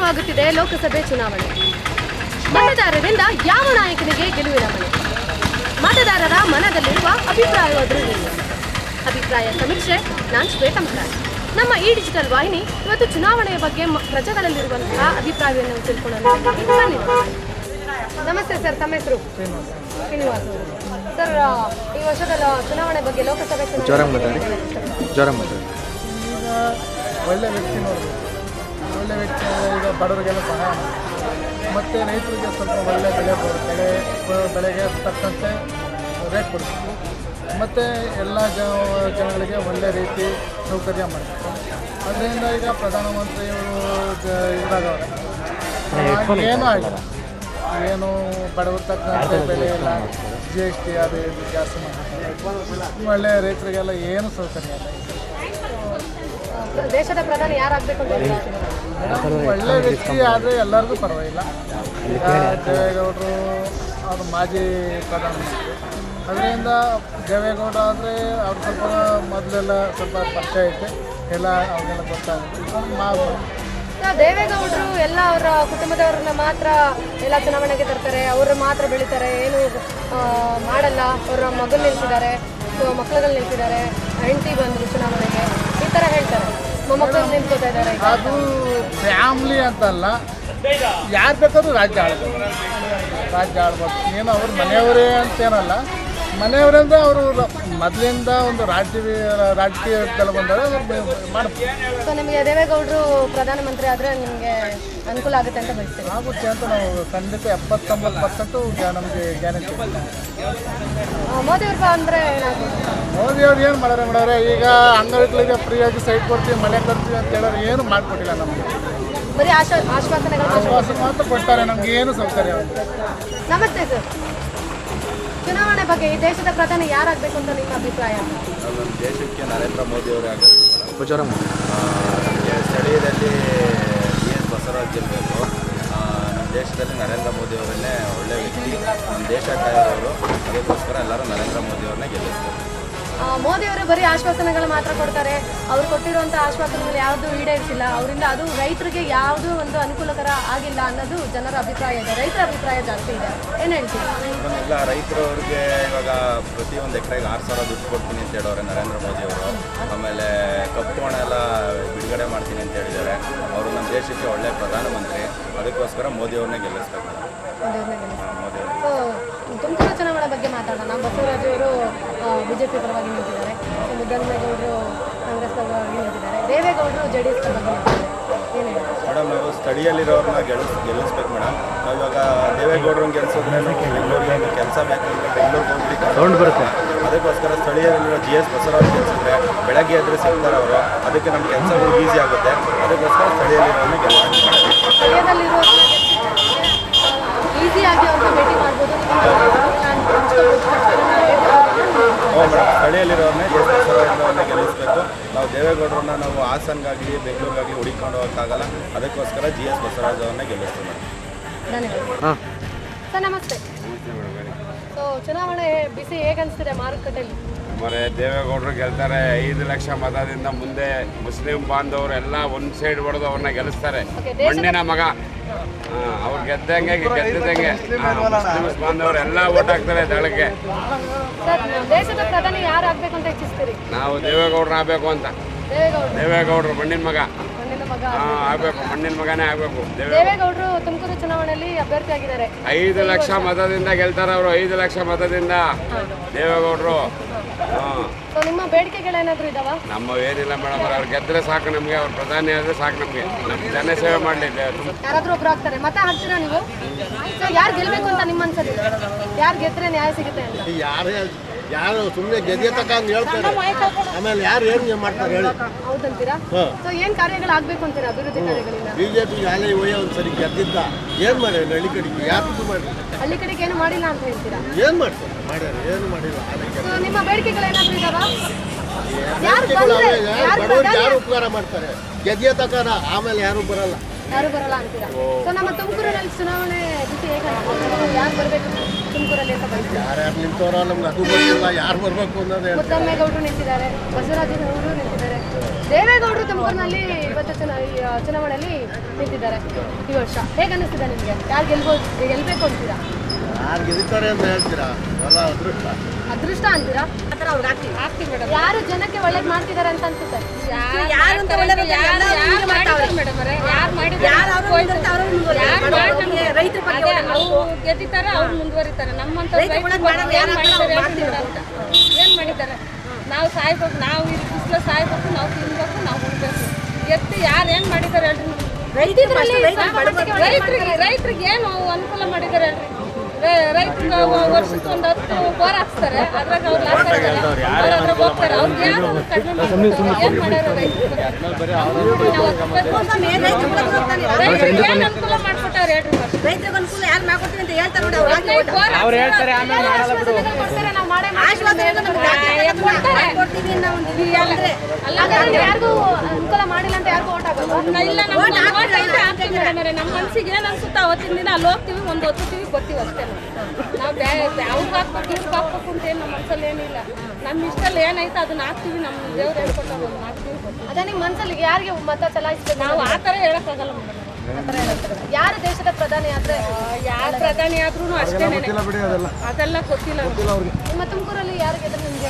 ಹತ್ತಿರವಾಗುತ್ತಿದೆ ಲೋಕಸಭೆ ಚುನಾವಣೆ. ಮತದಾರರಿಂದ ಯಾವ ನಾಯಕನಿಗೆ ಗೆಲುವಿನ ಮನೆ? ಮತದಾರರ ಮನದಲ್ಲಿರುವ ಅಭಿಪ್ರಾಯವಾದರೂ ಏನು? ಅಭಿಪ್ರಾಯ ಸಮೀಕ್ಷೆ. ನಾನು ಶ್ವೇತಾ ಮಹಾರಾಜ್. ನಮ್ಮ ಈ ಡಿಜಿಟಲ್ ವಾಹಿನಿ ಇವತ್ತು ಚುನಾವಣೆಯ ಬಗ್ಗೆ ಪ್ರಜೆಗಳಲ್ಲಿರುವಂತಹ ಅಭಿಪ್ರಾಯವನ್ನು ತಿಳ್ಕೊಳ್ಳಲು ಬನ್ನಿ. ನಮಸ್ತೆ ಸರ್, ತಮ್ಮ ಹೆಸರು? ಶ್ರೀನಿವಾಸ್ ಅವರು. ಸರ್, ಈ ವರ್ಷದ ಚುನಾವಣೆ ಬಗ್ಗೆ, ಲೋಕಸಭೆ ಚುನಾವಣೆ ಒಳ್ಳೆ ವ್ಯಕ್ತಿ ನೋಡಬೇಕು. ಒಳ್ಳೆ ವ್ಯಕ್ತಿ ಈಗ ಬಡವರಿಗೆಲ್ಲ ಸಹಾಯ ಮಾಡಿ, ಮತ್ತು ರೈತರಿಗೆ ಸ್ವಲ್ಪ ಒಳ್ಳೆ ಬೆಳೆಗೆ ತಕ್ಕಂತೆ ರೇಟ್ ಕೊಡಬೇಕು, ಮತ್ತು ಎಲ್ಲ ಜನಗಳಿಗೆ ಒಳ್ಳೆ ರೀತಿ ಸೌಕರ್ಯ ಮಾಡಬೇಕು. ಅದರಿಂದ ಈಗ ಪ್ರಧಾನಮಂತ್ರಿಯವರು ಇದಾಗವ್ರೆ, ಏನೂ ಆಗಿಲ್ಲ. ಏನು ಬಡವ್ರ ತಕ್ಕಂತೆ ಬೆಲೆ ಇಲ್ಲ, GST ಅದು ಇದು ಜಾಸ್ತಿ ಮಾಡ್ತಾರೆ. ಒಳ್ಳೆ ರೈತರಿಗೆಲ್ಲ ಏನು ಸೌಕರ್ಯ ಇಲ್ಲ. ದೇಶದ ಪ್ರಧಾನಿ ಯಾರಾಗಬೇಕು ಅಂತ ಒಳ್ಳೆ ವ್ಯಕ್ತಿ ಆದರೆ ಎಲ್ಲರಿಗೂ ಪರವಾಗಿಲ್ಲ. ಈಗ ದೇವೇಗೌಡರು ಅವರು ಮಾಜಿ ಪ್ರಧಾನಮಂತ್ರಿ, ಅದರಿಂದ ದೇವೇಗೌಡ ಆದರೆ ಅವ್ರು ಸ್ವಲ್ಪ ಮೊದಲೆಲ್ಲ ಸ್ವಲ್ಪ ಪರಿಚಯ ಐತೆ, ಎಲ್ಲ ಅವ್ರಿಗೆಲ್ಲ ಗೊತ್ತಾಗುತ್ತೆ ಮಾಡ್ಬೋದು. ದೇವೇಗೌಡರು ಎಲ್ಲ ಅವರ ಕುಟುಂಬದವ್ರನ್ನ ಮಾತ್ರ ಎಲ್ಲ ಚುನಾವಣೆಗೆ ತರ್ತಾರೆ, ಅವರು ಮಾತ್ರ ಬೆಳೀತಾರೆ, ಏನು ಮಾಡಲ್ಲ. ಅವರ ಮಗನ ನಿಲ್ಸಿದ್ದಾರೆ, ಮಕ್ಕಳುಗಳು ನಿಲ್ಸಿದ್ದಾರೆ, ಹೆಂಡತಿ ಬಂದರು ಚುನಾವಣೆಗೆ, ಈ ಥರ ಹೇಳ್ತಾರೆ. ಮೊಮ್ಮಕ್ಕಳು ನಿಂತ್ಕೋತಾ ಇದ್ದಾರೆ. ಅದು ಫ್ಯಾಮ್ಲಿ ಅಂತಲ್ಲ, ಯಾರು ಬೇಕಾದ್ರೂ ರಾಜ್ಯ ಆಳ್ಬೋದು. ಏನು ಅವ್ರ ಮನೆಯವರೇ ಅಂತೇನಲ್ಲ, ಮನೆಯವರಿಂದ ಅವರು ಮೊದಲಿಂದ ಒಂದು ರಾಜಕೀಯದಲ್ಲಿ ಬಂದರೆ ಮಾಡ್ಬೋದು. ಸೊ ನಿಮಗೆ ದೇವೇಗೌಡರು ಪ್ರಧಾನಮಂತ್ರಿ ಆದರೆ ನಿಮಗೆ ಅನುಕೂಲ ಆಗುತ್ತೆ ಅಂತ ಬಯಸ್ತೀವಿ? ಆಗುತ್ತೆ ಅಂತ ನಾವು ಖಂಡಿತ 79% ನಮಗೆ ಗ್ಯಾರಂಟಿ. ಮೋದಿಯವ್ರು ಅಂದರೆ ಮೋದಿಯವ್ರು ಏನು ಮಾಡೋರೆ, ಈಗ ಅಂಗಡಿಗಳಿಗೆ ಫ್ರೀಯಾಗಿ ಸೈಟ್ ಕೊಡ್ತೀವಿ, ಮನೆ ತರ್ತೀವಿ ಅಂತ ಹೇಳೋರು ಏನು ಮಾಡಿಕೊಟ್ಟಿಲ್ಲ. ನಮಗೆ ಬರೀ ಆಶ್ವಾಸನೆ ಮಾತ್ರ ಕೊಡ್ತಾರೆ, ನಮ್ಗೆ ಏನು ಸೌಕರ್ಯ. ನಮಸ್ತೆ ಸರ್, ಚುನಾವಣೆ ಬಗ್ಗೆ ಈ ದೇಶದ ಪ್ರಧಾನಿ ಯಾರಾಗಬೇಕು ಅಂತ ನಿಮ್ಮ ಅಭಿಪ್ರಾಯ? ನಮ್ಮ ದೇಶಕ್ಕೆ ನರೇಂದ್ರ ಮೋದಿ ಅವರೇ ಆಗಬೇಕು. ನಮಗೆ ಸ್ಥಳೀಯದಲ್ಲಿ GS ಬಸವರಾಜ್ ಗೆಲ್ಲಬೇಕು. ನಮ್ಮ ದೇಶದಲ್ಲಿ ನರೇಂದ್ರ ಮೋದಿ ಅವರನ್ನೇ ಒಳ್ಳೆಯ ವ್ಯಕ್ತಿ, ನಮ್ಮ ದೇಶ ಕಾಯೋರು. ಅದಕ್ಕೋಸ್ಕರ ಎಲ್ಲರೂ ನರೇಂದ್ರ ಮೋದಿ ಅವ್ರನ್ನೇ ಗೆಲ್ಲಿಸ್ತಾರೆ. ಮೋದಿಯವರು ಬರೀ ಆಶ್ವಾಸನೆಗಳು ಮಾತ್ರ ಕೊಡ್ತಾರೆ. ಅವ್ರು ಕೊಟ್ಟಿರುವಂಥ ಆಶ್ವಾಸನೆಗಳು ಯಾವುದೂ ಈಡೇರಿಸಿಲ್ಲ. ಅವರಿಂದ ಅದು ರೈತರಿಗೆ ಯಾವುದೂ ಒಂದು ಅನುಕೂಲಕರ ಆಗಿಲ್ಲ ಅನ್ನೋದು ಜನರ ಅಭಿಪ್ರಾಯ ಇದೆ. ರೈತರ ಅಭಿಪ್ರಾಯ ಜಾಸ್ತಿ ಇದೆ. ಏನು ಹೇಳ್ತೀವಿ? ಇಲ್ಲ, ರೈತರವ್ರಿಗೆ ಇವಾಗ ಪ್ರತಿಯೊಂದು ಎಕರೆಗೆ 6,000 ದುಡ್ಡು ಕೊಡ್ತೀನಿ ಅಂತ ಹೇಳೋರೆ ನರೇಂದ್ರ ಮೋದಿ ಅವರು. ಆಮೇಲೆ ಕಪ್ಪು ಹಣ ಎಲ್ಲ ಬಿಡುಗಡೆ ಮಾಡ್ತೀನಿ ಅಂತ ಹೇಳಿದ್ದಾರೆ. ಅವರು ನಮ್ಮ ದೇಶಕ್ಕೆ ಒಳ್ಳೆಯ ಪ್ರಧಾನಮಂತ್ರಿ, ಅದಕ್ಕೋಸ್ಕರ ಮೋದಿ ಅವ್ರನ್ನೇ ಗೆಲ್ಲಿಸ್ಬೇಕು. ಮೋದಿ ಅವರು. ತುಮಕೂರು ಚುನಾವಣೆ ಬಗ್ಗೆ ಮಾತಾಡೋಣ. ಬಸವರಾಜ್ ಅವರು BJP ಪರವಾಗಿ ನಿಂತಿದ್ದಾರೆ, ಮುದ್ದನ್ಮೇಗೌಡರು ಕಾಂಗ್ರೆಸ್ ಪರವಾಗಿ ನಿಂತಿದ್ದಾರೆ, ದೇವೇಗೌಡರು JDS ಪರವಾಗಿ ನಿಂತಿದ್ದಾರೆ. ಏನು ಹೇಳಿ ಮೇಡಮ್? ನಾವು ಸ್ಥಳೀಯಲ್ಲಿರೋರನ್ನ ಗೆಲ್ಲಿಸ್ಬೇಕು ಮೇಡಮ್. ನಾವು ಇವಾಗ ದೇವೇಗೌಡರನ್ನ ಗೆಲ್ಲಿಸಿದ್ರೆ ನಾವು ಬೆಂಗಳೂರಿಗೆ ಒಂದು ಕೆಲಸ ಬೇಕಂದ್ರೆ ಬೆಂಗಳೂರಿಗೆ ಹೋಗ್ಲಿಕ್ಕೆ ಬರುತ್ತೆ. ಅದಕ್ಕೋಸ್ಕರ ಸ್ಥಳೀಯರಲ್ಲಿರೋ GS ಬಸವರಾಜ್ ಗೆಲ್ಲಿಸಿದ್ರೆ ಬೆಳಗ್ಗೆ ಎದ್ರೆ ಸಿಗ್ತಾರೆ ಅವರು, ಅದಕ್ಕೆ ನಮ್ಮ ಕೆಲಸಗಳು ಈಸಿ ಆಗುತ್ತೆ. ಅದಕ್ಕೋಸ್ಕರ ಸ್ಥಳೀಯಲ್ಲಿರೋರನ್ನ ಗೆಲ್ಲಿಸ್ಬೇಕು. ಸ್ಥಳೀಯದಲ್ಲಿರೋರನ್ನ ಈಸಿಯಾಗಿ ಅವ್ರನ್ನ ಭೇಟಿ ಮಾಡ್ಬೋದು. ಮೇಡಮ್, ಸ್ಥಳೀಯಲ್ಲಿರೋರನ್ನೇ GS ಬಸವರಾಜ್ ಗೆಲ್ಲಿಸಬೇಕು. ನಾವು ದೇವೇಗೌಡರನ್ನ ನಾವು ಹಾಸನ್ಗಾಗಲಿ ಬೆಂಗಳೂರಿಗಾಗಲಿ ಹುಡುಕೊಂಡು ಹೋಗೋಕ್ಕಾಗಲ್ಲ. ಅದಕ್ಕೋಸ್ಕರ GS ಬಸವರಾಜ್ ಅವ್ರನ್ನೇ ಗೆಲ್ಲಿಸ್ತೀವಿ. ಧನ್ಯವಾದ ಸರ್. ನಮಸ್ತೆ. ಸೊ ಚುನಾವಣೆ ಬಿಸಿ ಹೇಗೆ ಅನಿಸ್ತಿದೆ ಮಾರುಕಟ್ಟೆಯಲ್ಲಿ? ಮರೆ ದೇವೇಗೌಡರು ಗೆಲ್ತಾರೆ. 5 ಲಕ್ಷ ಮತದಿಂದ ಮುಂದೆ ಮುಸ್ಲಿಂ ಬಾಂಧವರು ಎಲ್ಲ ಒಂದು ಸೈಡ್ ಹೊಡೆದು ಅವ್ರನ್ನ ಗೆಲ್ಲಿಸ್ತಾರೆ. ಮಣ್ಣಿನ ಮಗ ಅವ್ರು ಗೆದ್ದಂಗೆ ಮುಸ್ಲಿಮ್ಸ್ ಬಾಂಧವರು ಎಲ್ಲ ಓಟ್ ಹಾಕ್ತಾರೆ ದಳಕ್ಕೆ. ದೇಶದ ಪ್ರಧಾನಿ ಯಾರು ಆಗ್ಬೇಕು ಅಂತ ಇಚ್ಛಿಸ್ತೀರಿ? ನಾವು ದೇವೇಗೌಡರು ಆಗಬೇಕು ಅಂತ. ದೇವೇಗೌಡರು ಮಣ್ಣಿನ ಮಗ ಆಗಬೇಕು, ಮಣ್ಣಿನ ಮಗನೇ ಆಗಬೇಕು. ದೇವೇಗೌಡರು ತುಮಕೂರು ಚುನಾವಣೆಯಲ್ಲಿ ಅಭ್ಯರ್ಥಿ ಆಗಿದ್ದಾರೆ. 5 ಲಕ್ಷ ಮತದಿಂದ ಗೆಲ್ತಾರೆ ಅವರು. 5 ಲಕ್ಷ ಮತದಿಂದ ದೇವೇಗೌಡರು. ನಿಮ್ಮ ಬೇಡಿಕೆಗಳೇನಾದ್ರೂ ಇದಾವ? ನಮ್ಮ ಏನಿಲ್ಲ ಮೇಡಮ್, ಅವ್ರು ಗೆದ್ರೆ ಸಾಕು ನಮಗೆ. ಅವ್ರು ಪ್ರಧಾನಿ ಆದರೆ ಸಾಕು ನಮಗೆ. ನಮ್ಮ ಜನ ಸೇವೆ ಮಾಡಲಿ. ಯಾರಾದ್ರೂ ಒಬ್ರು ಆಗ್ತಾರೆ. ಮತ ಹಾಕ್ತೀರಾ ನೀವು? ಯಾರು ಗೆಲ್ಬೇಕು ಅಂತ ನಿಮ್ಮ ಅನ್ಸಲ್ಲಿ? ಯಾರು ಗೆದ್ರೆ ನ್ಯಾಯ ಸಿಗುತ್ತೆ ಅಂತ? ಯಾರು ಸುಮ್ಮನೆ ಗೆದ್ದೆ ತಕ್ಕಂತ ಹೇಳ್ತಾರೆ, ಆಮೇಲೆ ಯಾರು ಏನು ಮಾಡ್ತಾರೆ ಹೇಳಿ? ಹೌದಂತೀರಾ? ಸೊ ಏನ್ ಕಾರ್ಯಗಳಾಗಬೇಕು ಅಂತೀರಾ? ಅಭಿವೃದ್ಧಿ ಕಾರ್ಯಗಳಿಂದ BJP ಅಲ್ಲೇ ಒಂದ್ಸರಿ ಗೆದ್ದಿದ್ದ ಏನು ಮಾಡಿ ಹಳ್ಳಿ ಕಡೆಗೆ ಯಾರು ಮಾಡಿ ಹಳ್ಳಿ ಕಡೆಗೆ ಏನು ಮಾಡಿಲ್ಲ ಅಂತ ಹೇಳ್ತೀರಾ? ಏನು ಮಾಡ್ತಾರೆ? ಮಾಡ್ಯಾರ ಏನು ಮಾಡಿಲ್ಲ. ನಿಮ್ಮ ಬೇಡಿಕೆಗಳೇನಾದ್ರೂ ಇದಾವ? ಬಡವರಿಗೆ ಯಾರು ಉಪಕಾರ ಮಾಡ್ತಾರೆ? ಗೆದ್ದೆ ತಕ್ಕನ ಆಮೇಲೆ ಯಾರು ಬರಲ್ಲ. ಯಾರು ಬರಲ್ಲ ಅಂತೀರಾ? ಸೊ ನಮ್ಮ ತುಮಕೂರಿನಲ್ಲಿ ಚುನಾವಣೆ ಬಿಸಿ ಹೇಗೆ ಯಾರು ಬರಬೇಕು ತುಮಕೂರಲ್ಲಿ ಅಂತ ಬಯಸ್ತೀರಾ? ಯಾರ್ಯಾರು ನಿಂತವರೋ ನಮ್ಗೆ ಅದು ಗೊತ್ತಿಲ್ಲ, ಯಾರು ಬರಬೇಕು ಅನ್ನೋದು. ಮುದ್ದಮ್ಮೇಗೌಡರು ನಿಂತಿದ್ದಾರೆ, ಬಸವರಾಜ ಅವರು ನಿಂತಿದ್ದಾರೆ, ದೇವೇಗೌಡರು ತುಮಕೂರಿನಲ್ಲಿ ಇವತ್ತು ಚುನಾವಣೆಯಲ್ಲಿ ನಿಂತಿದ್ದಾರೆ ಈ ವರ್ಷ. ಹೇಗೆ ಅನ್ನಿಸ್ತಿದೆ ನಿಮಗೆ? ಯಾರು ಗೆಲ್ಬೇಕು ಅಂತೀರಾ? ಯಾರು ಗೆಲ್ತಾರೆ ಅಂತ ಹೇಳ್ತೀರಾ? ಎಲ್ಲ ಅದೃಷ್ಟ ಅದೃಷ್ಟ ಅಂತೀರಾ? ಆಗ್ತೀವಿ ಮೇಡಮ್. ಯಾರು ಜನಕ್ಕೆ ಒಳ್ಳೇದು ಮಾಡ್ತಿದ್ದಾರೆ ಅಂತ ಅನ್ಸುತ್ತೆ? ಗೆದ್ದಿದ್ದಾರೆ, ಅವ್ರು ಮುಂದುವರಿತಾರೆ. ನಮ್ಮಂತ ಏನ್ ಮಾಡಿದ್ದಾರೆ? ನಾವು ಸಾಯ್ಬೇಕು, ನಾವು ಈ ಬಿಸಿಲು ಸಾಯ್ಬೇಕು, ನಾವು ತಿನ್ಬೇಕು, ನಾವು ಉಣ್ಬೇಕು. ಎತ್ತಿ ಯಾರು ಏನ್ ಮಾಡಿದ್ದಾರೆ ಹೇಳ್ರಿ? ರೈತರಿಗೆ ಏನು ಅನುಕೂಲ ಮಾಡಿದ್ದಾರೆ ಹೇಳ್ರಿ? ರೈತರಿಗೆ ವರ್ಷಕ್ಕೆ ಒಂದು 10 ಬೋರ್ ಹಾಕ್ಸ್ತಾರೆ, ಅದ್ರಾಗ ಅವ್ರು ಲಾಸ್ ಆಗ್ತಾರೆ, ಅದ್ರಾಗ ಹೋಗ್ತಾರೆ. ಅವ್ರಿಗೆ ಏನು ಕಡಿಮೆ ಏನ್ ಮಾಡ್ಯಾರ ರೈತರಿಗೆ? ಏನ್ ಅನುಕೂಲ ಮಾಡ್ಕೊಟ್ಟಾರ ಹೇಳ್ರಿ? ರೈತರಿಗೆ ಅನುಕೂಲ ಯಾರು ಮಾಡ್ಕೊಡ್ತೀವಿ ಅಂತ ಹೇಳ್ತಾರೆ ನೋಡಿ. ಅವ್ರು ಹೇಳ್ತಾರೆ ಯಾರಿಗೂ ಅನುಕೂಲ ಮಾಡಿಲ್ಲ ಅಂತ ಯಾರಿಗೂ ಓಟ್ ಹಾಕೋದು ಇಲ್ಲ. ನಮ್ಮ ಮನ್ಸಿಗೆ ಏನ್ ಅನ್ಸುತ್ತೆ ಅವತ್ತಿನ ದಿನ ಅಲ್ಲಿ ಹೋಗ್ತೀವಿ, ಒಂದು ಹೊತ್ತೀವಿ, ಬರ್ತೀವಿ ಅಷ್ಟೇ. ನಾವು ಅವ್ರಿಗೆ ಹಾಕ್ಬೇಕು, ಇವ್ರಿಗೆ ಹಾಕ್ಬೇಕು ಅಂತ ಏನು ನಮ್ಮ ಮನ್ಸಲ್ಲಿ ಏನಿಲ್ಲ. ನಮ್ಮ ಇಷ್ಟಲ್ಲಿ ಏನೈತೆ ಅದನ್ನ ಹಾಕ್ತೀವಿ. ನಮ್ಮ ದೇವ್ರು ಹೇಳ್ಕೊಟ್ಟಾಗ ಹಾಕ್ತೀವಿ. ಅದೇ ನಿಮ್ಮ ಮನ್ಸಲ್ಲಿ ಯಾರಿಗೆ ಮತ ಚಲಾಯಿಸ್ಬೇಕು? ನಾವು ಆ ಥರ ಹೇಳಕ್ಕಾಗಲ್ಲ ಮೇಡಮ್. ಯಾರು ದೇಶದ ಪ್ರಧಾನಿ ಆದ್ರೆ ಯಾರು ಪ್ರಧಾನಿ ಆದ್ರೂ ಅಷ್ಟೇ, ಅದೆಲ್ಲ ಗೊತ್ತಿಲ್ಲ. ನಿಮ್ಮ ತುಮಕೂರಲ್ಲಿ ಯಾರು ಗೆದ್ರೆ ನಿಮ್ಗೆ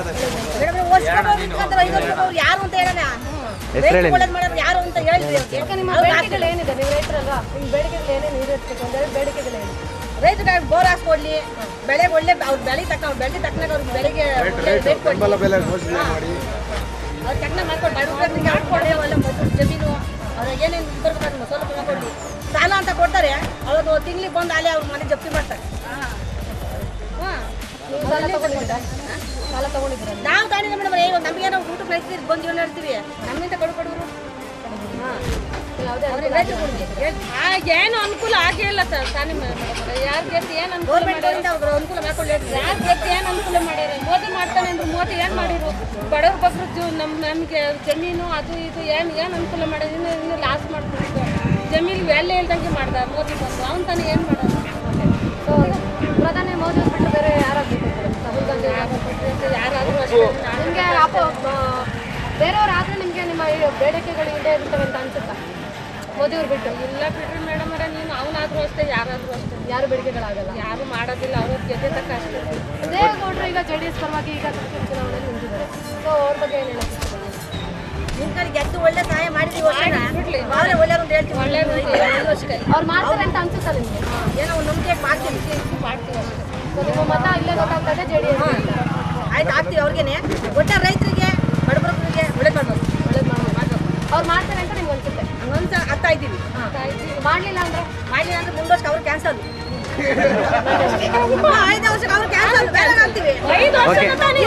ಯಾರು ಅಂತ ಹೇಳೋಣ, ಯಾರು ಅಂತ ಹೇಳಿದ್ರಿ. ನಿಮ್ಮ ಬೇಡಿಕೆಗಳು ಏನಿದೆ? ನೀವು ರೈತರಲ್ವಾ, ನಿಮ್ಮ ಬೇಡಿಕೆಗಳು ಏನೇನು ಈಡೇರಿಸಬೇಕು? ಒಂದೆರಡು ಬೇಡಿಕೆಗಳೇನು? ರೈತರಿಗೆ ಬೋರ್ ಹಾಕ್ಸ್ಕೊಡ್ಲಿ, ಬೆಳೆಗೆ ಒಳ್ಳೆ ಅವ್ರು ಬೆಳೆ ತಕ್ಕನಾಗ ಅವ್ರಿಗೆ ಬೆಳೆಗೆ ರೇಟ್ ಕೊಡ್ಲಿ, ಅವ್ರು ತಕ್ಕನ ಮಾಡ್ಕೊಂಡು ಬಡವರಿಗೆ ಹಾಕ್ಕೊಡ್ಲಿ. ಒಳ್ಳೆ ಜಮೀನು ಅವ್ರಿಗೆ ಏನೇನು ಬರ್ಬೇಕು ಸೌಲಭ್ಯ ಕೊಡ್ಲಿ. ಸಾಲ ಅಂತ ಕೊಡ್ತಾರೆ, ಅವ್ರು ತಿಂಗ್ಳಿಗೆ ಬಂದು ಅಲ್ಲಿ ಅವ್ರ ಮನೆ ಜಪ್ತಿ ಮಾಡ್ತಾರೆ. ಸಾಲ ತಗೊಂಡಿದ್ದೀರಾ? ಸಾಲ ತಗೊಂಡಿದ್ದೀರಾ? ನಾವು ತಾನಿಲ್ಲ ಮೇಡಮ್. ನಮಗೆ ನಾವು ಊಟಕ್ಕೆ ರೈತರಿಗೆ ಬಂದು ಜೀವನ ಹೇಳ್ತೀವಿ. ನಮ್ಮಿಂದ ಕೊಡೋರು ಏನು ಅನುಕೂಲ ಆಗೇ ಇಲ್ಲ ತಾನೇ ಮೇಡಮ್. ಯಾರು ಗೆದ್ದು ಏನು ಅನುಕೂಲ ಅನುಕೂಲ ಮಾಡ್ಕೊಳ್ಳಿ. ಯಾರು ಗೆದ್ದು ಏನು ಅನುಕೂಲ ಮಾಡ್ಯಾರ? ಮೋದಿ ಮಾಡ್ತಾನೆ ಅಂದ್ರೆ ಮೋದಿ ಏನು ಮಾಡಿರು? ಬಡವ್ರ ಬಗ್ರು ನಮಗೆ ಜಮೀನು ಅದು ಇದು ಏನು ಅನುಕೂಲ ಮಾಡೋದು? ಇನ್ನು ಲಾಸ್ ಮಾಡ್ಕೊಂಡು ಜಮೀನು ವ್ಯಾಲ್ಯೂ ಇಲ್ದಂಗೆ ಮಾಡ್ದ ಮೋದಿ ಬಂದು. ಅವ್ನು ತಾನೇ ಏನು ಮಾಡೋದು? ಸೊ ಪ್ರಧಾನಿ ಮೋದಿ ಬಿಟ್ಟು ಬೇರೆ ಯಾರಾಗಬೇಕು? ರಾಹುಲ್ ಗಾಂಧಿ ಯಾರಾದರೂ ಅಷ್ಟೇ. ನಿಮಗೆ ಬೇರೆಯವ್ರು ಆದರೆ ನಿಮಗೆ ನಿಮ್ಮ ಬೇಡಿಕೆಗಳು ಇಲ್ಲೇ ಇರ್ತವೆ ಅಂತ ಅನ್ಸುತ್ತಾ? ಮೋದಿಯವ್ರು ಬಿಟ್ಟು ಇಲ್ಲ ಬಿಡ್ರಿ ಮೇಡಮ್ ಅವರೇ, ನೀವು ಅವನಾದರೂ ಅಷ್ಟೇ, ಯಾರಾದರೂ ಅಷ್ಟೇ. ಯಾರು ಬೇಡಿಕೆಗಳಾಗಲ್ಲ, ಯಾರು ಮಾಡೋದಿಲ್ಲ. ಅವ್ರ ಗೆದ್ದೆ ತಕ್ಕ ಅಷ್ಟೇ. ದೇವೇಗೌಡರು ಈಗ JDS ಪರವಾಗಿ ಈಗ ತುಮಕೂರು ಚುನಾವಣೆಯಲ್ಲಿ ನಿಂತಿದ್ದಾರೆ. ಸೊ ಅವ್ರ ಬಗ್ಗೆ ಏನು ಹೇಳಕ್ಕೆ ನಿಮ್ಮ ಕಡೆ ಗೆದ್ದು ಒಳ್ಳೆ ಸಹಾಯ ಮಾಡಿದ್ವಿ. ಬಿಡ್ಲಿ ಒಳ್ಳೆಯದು ಅಂತ ಹೇಳ್ತೀವಿ. ಒಳ್ಳೆಯದು ಅಷ್ಟೇ. ಅವ್ರು ಮಾಡ್ತಾರೆ ಅಂತ ಅನ್ಸುತ್ತಾ ನಿಮಗೆ? ಏನೋ ಒಂದು ನಂಬಿಕೆ ಮಾಡ್ತೀವಿ ಅಷ್ಟೇ. ಸೊ ನಿಮ್ಮ ಮತ ಇಲ್ಲೇ ಗೊತ್ತಾಗ್ತದೆ JDS ಆಯ್ತು ಹಾಕ್ತೀವಿ. ಅವ್ರಿಗೇನೆ ಒಟ್ಟ ರೈತರಿಗೆ ಬಡಬರಿಗೆ ಒಳ್ಳೇದು ಮಾಡ್ಬೇಕು. ಅವ್ರು ಮಾಡ್ತಾರೆ ಅಂತ ನಿಮ್ಗೆ ಅನ್ಸುತ್ತೆ? ಹಂಗಂತ ಆಗ್ತಾ ಇದ್ದೀವಿ. ಮಾಡಲಿಲ್ಲ ಅಂದ್ರೆ ಮುಂದೆ ವರ್ಷಕ್ಕೆ ಅವ್ರು ಕ್ಯಾನ್ಸಲ್. 5 ವರ್ಷಕ್ಕೆ ಅವ್ರು ಕ್ಯಾನ್ಸಲ್. ಬೇರೆ ಹಾಕ್ತೀವಿ. 5 ವರ್ಷ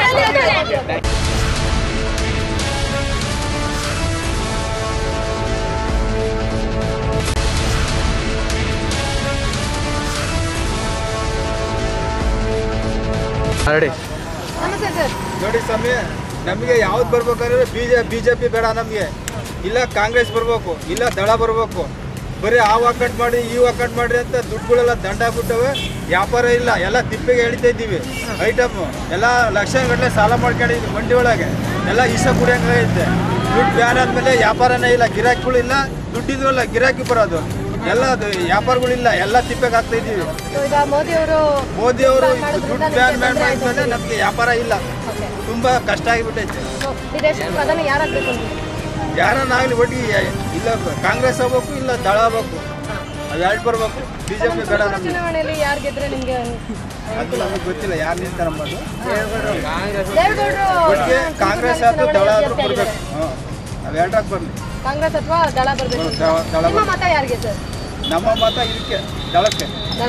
ನಮಸ್ತೆ ಸರ್. ನೋಡಿ ಸ್ವಾಮಿ, ನಮಗೆ ಯಾವ್ದು ಬರ್ಬೇಕಾದ್ರೆ BJP ಬೇಡ ನಮಗೆ. ಇಲ್ಲ ಕಾಂಗ್ರೆಸ್ ಬರಬೇಕು, ಇಲ್ಲ ದಳ ಬರಬೇಕು. ಬರೀ ಆ ವಾಕಟ್ ಮಾಡಿ ಈ ವಾಕಟ್ ಮಾಡಿ ಅಂತ ದುಡ್ಡುಗಳೆಲ್ಲ ದಂಡ ಆಗ್ಬಿಟ್ಟವೆ. ವ್ಯಾಪಾರ ಇಲ್ಲ, ಎಲ್ಲ ತಿಪ್ಪೆಗೆ ಎಳಿತಾ ಇದ್ದೀವಿ. ಐಟಮ್ ಎಲ್ಲ ಲಕ್ಷಗಟ್ಟಲೆ ಸಾಲ ಮಾಡ್ಕೊಂಡಿದ್ವಿ ಮಂಡಿ ಒಳಗೆ. ಎಲ್ಲ ಇಷ್ಟ ಕುಡಿಯೋಂಗೈತೆ. ದುಡ್ಡು ಬ್ಯಾನ್ ಆದಮೇಲೆ ವ್ಯಾಪಾರನೇ ಇಲ್ಲ, ಗಿರಾಕಿಗಳಿಲ್ಲ, ದುಡ್ಡಿದ್ವಲ್ಲ ಗಿರಾಕಿ ಬರೋದು ಎಲ್ಲ ವ್ಯಾಪಾರಗಳಿಲ್ಲ, ಎಲ್ಲ ತಿಪ್ಪೆಗೆ ಹಾಕ್ತಾ ಇದ್ದೀವಿ. ಈಗ ಮೋದಿಯವರು ದುಡ್ಡು ಬ್ಯಾನ್ ಮಾಡಿದ್ಮೇಲೆ ನಮಗೆ ವ್ಯಾಪಾರ ಇಲ್ಲ, ತುಂಬಾ ಕಷ್ಟ ಆಗಿಬಿಟ್ಟೈತೆ. ಈ ದೇಶದ ಪ್ರಧಾನಿ ಯಾರಾಗಬೇಕು? ಯಾರನ್ನಾಗಲಿ ಒಟ್ಟಿಗೆ ಇಲ್ಲ ಕಾಂಗ್ರೆಸ್ ಆಗ್ಬೇಕು, ಇಲ್ಲ ದಳ ಆಗ್ಬೇಕು, ಅವೆರಡು ಬರ್ಬೇಕು. BJP ಬೇಡ ನಮಗೆ. ಚುನಾವಣೆಯಲ್ಲಿ ಯಾರು ಗೆದ್ರೆ ನಿಮಗೆ? ಅದು ನಮಗೆ ಗೊತ್ತಿಲ್ಲ ಯಾರು ನಿಂತಾರಂಬೋದು. ದೇವೇಗೌಡರು ಒಟ್ಟಿಗೆ ಕಾಂಗ್ರೆಸ್ ಆದ್ರೂ ದಳ ಆದ್ರೂ ಕೊಡ್ಬೇಕು. ಅವೆರಡರಾಗ ಬರಲಿ. ಕಾಂಗ್ರೆಸ್ ಅಥವಾ ದಳ ಬರಬೇಕು. ದಳ ನಿಮ್ಮ ಮತ ಯಾರಿಗೆ ಸರ್? ನಮ್ಮ ಮತ ಇದಕ್ಕೆ ದಳಕ್ಕೆ.